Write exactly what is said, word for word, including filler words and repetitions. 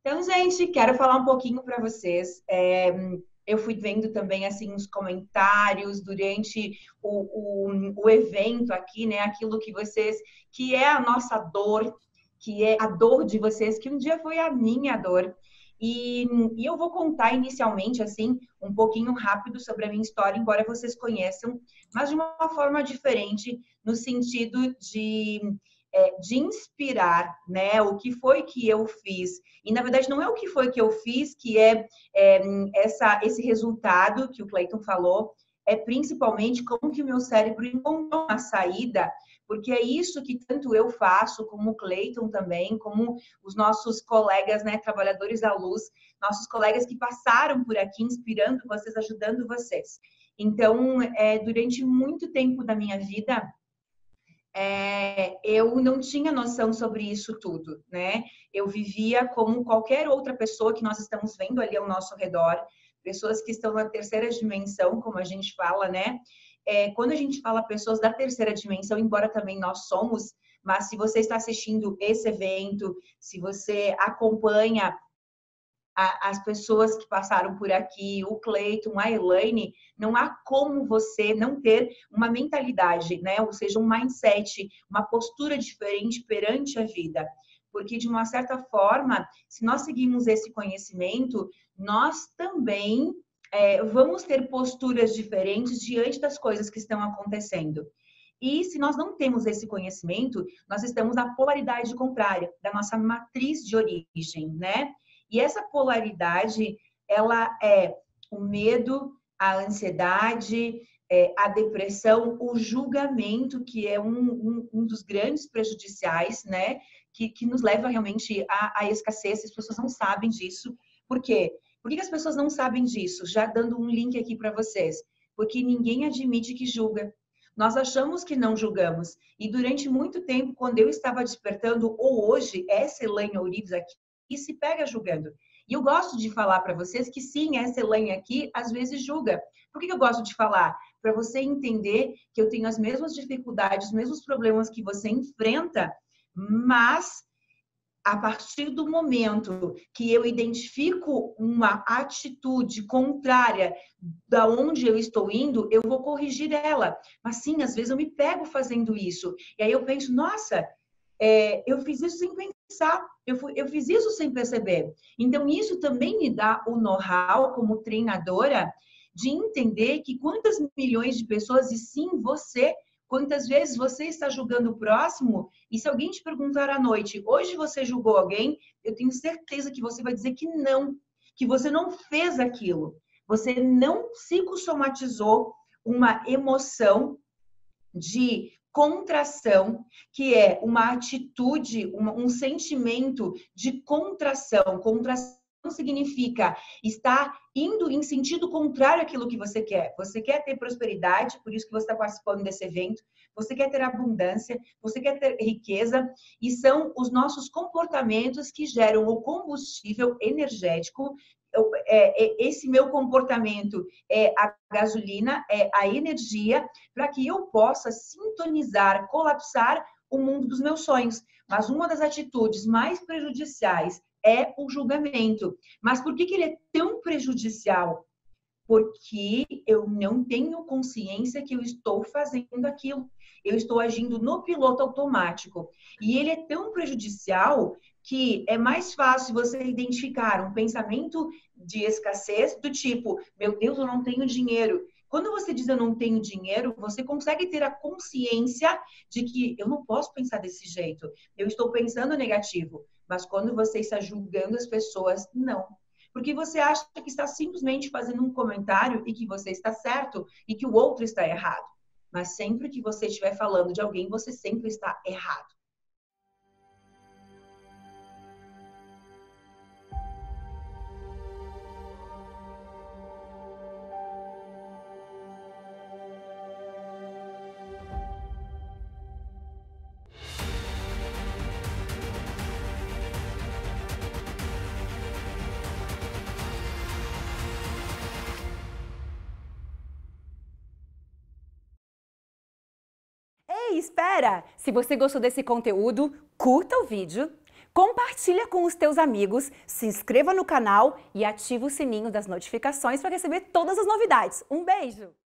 Então, gente, quero falar um pouquinho para vocês. É, eu fui vendo também assim os comentários durante o, o, o evento aqui, né? Aquilo que vocês, que é a nossa dor, que é a dor de vocês, que um dia foi a minha dor. E, e eu vou contar inicialmente, assim, um pouquinho rápido sobre a minha história, embora vocês conheçam, mas de uma forma diferente, no sentido de, é, de inspirar, né? O que foi que eu fiz. E, na verdade, não é o que foi que eu fiz, que é, é essa, esse resultado que o Clayton falou, é principalmente como que o meu cérebro encontrou uma saída, porque é isso que tanto eu faço, como o Clayton também, como os nossos colegas, né, trabalhadores da luz, nossos colegas que passaram por aqui, inspirando vocês, ajudando vocês. Então, é, durante muito tempo da minha vida, é, eu não tinha noção sobre isso tudo, né? Eu vivia como qualquer outra pessoa que nós estamos vendo ali ao nosso redor, pessoas que estão na terceira dimensão, como a gente fala, né? É, quando a gente fala pessoas da terceira dimensão, embora também nós somos, mas se você está assistindo esse evento, se você acompanha a, as pessoas que passaram por aqui, o Cleiton, a Elaine, não há como você não ter uma mentalidade, né? Ou seja, um mindset, uma postura diferente perante a vida. Porque, de uma certa forma, se nós seguimos esse conhecimento, nós também é, vamos ter posturas diferentes diante das coisas que estão acontecendo. E se nós não temos esse conhecimento, nós estamos na polaridade contrária da nossa matriz de origem, né? E essa polaridade, ela é o medo, a ansiedade, é, a depressão, o julgamento, que é um, um, um dos grandes prejudiciais, né? Que, que nos leva realmente à, à escassez. As pessoas não sabem disso. Por quê? Por que as pessoas não sabem disso? Já dando um link aqui para vocês. Porque ninguém admite que julga. Nós achamos que não julgamos. E durante muito tempo, quando eu estava despertando, ou hoje, essa Elaine Ourives aqui, e se pega julgando. E eu gosto de falar para vocês que sim, essa Elaine aqui às vezes julga. Por que eu gosto de falar? Para você entender que eu tenho as mesmas dificuldades, os mesmos problemas que você enfrenta, mas a partir do momento que eu identifico uma atitude contrária da onde eu estou indo, eu vou corrigir ela. Mas sim, às vezes eu me pego fazendo isso. E aí eu penso, nossa, é, eu fiz isso sem pensar, eu, fui, eu fiz isso sem perceber. Então, isso também me dá o know-how como treinadora de entender que quantas milhões de pessoas, e sim, você, quantas vezes você está julgando o próximo, e se alguém te perguntar à noite, hoje você julgou alguém, eu tenho certeza que você vai dizer que não, que você não fez aquilo. Você não psicossomatizou uma emoção de contração, que é uma atitude, uma, um sentimento de contração. Contração significa estar indo em sentido contrário àquilo que você quer. Você quer ter prosperidade, por isso que você está participando desse evento. Você quer ter abundância, você quer ter riqueza, e são os nossos comportamentos que geram o combustível energético. Esse meu comportamento é a gasolina, é a energia para que eu possa sintonizar, colapsar o mundo dos meus sonhos. Mas uma das atitudes mais prejudiciais é o julgamento. Mas por que que ele é tão prejudicial? Porque eu não tenho consciência que eu estou fazendo aquilo. Eu estou agindo no piloto automático. E ele é tão prejudicial que é mais fácil você identificar um pensamento de escassez do tipo, meu Deus, eu não tenho dinheiro. Quando você diz eu não tenho dinheiro, você consegue ter a consciência de que eu não posso pensar desse jeito. Eu estou pensando negativo. Mas quando você está julgando as pessoas, não. Porque você acha que está simplesmente fazendo um comentário e que você está certo e que o outro está errado. Mas sempre que você estiver falando de alguém, você sempre está errado. Ei, espera! Se você gostou desse conteúdo, curta o vídeo, compartilha com os teus amigos, se inscreva no canal e ativa o sininho das notificações para receber todas as novidades. Um beijo!